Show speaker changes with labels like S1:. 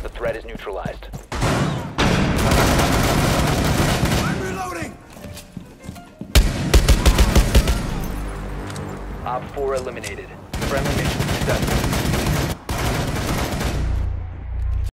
S1: The threat is neutralized.
S2: I'm reloading!
S1: Op 4 eliminated. Friendly mission successful.